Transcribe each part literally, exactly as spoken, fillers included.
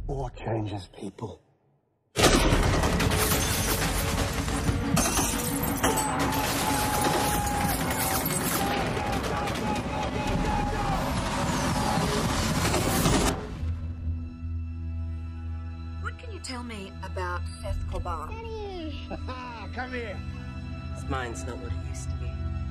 War changes people. What can you tell me about Seth Cobar? Daddy! Come here. His mind's not what it used to be.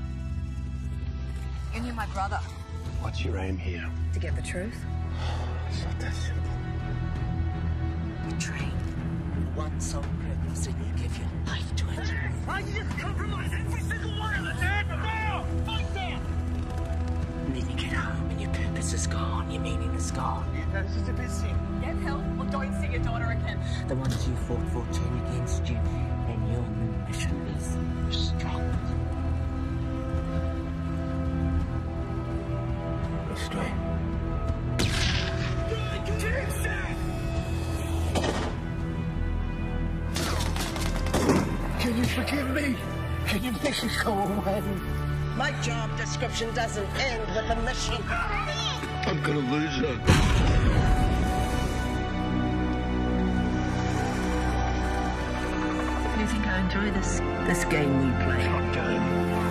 You knew my brother. What's your aim here? To get the truth? It's not that simple. You train for one sole purpose and you give your life to it. I just compromise every single one of us! Now! Fight that! And then you get home and your purpose is gone, your meaning is gone. That's just a bit sick. Get help or don't see your daughter again. The ones you fought for turn against you, and your new mission is strong. Mystery. Can you forgive me? Can you make it go away? My job description doesn't end with a mission. I'm gonna lose her. Do you think I enjoy this this game we play? What game?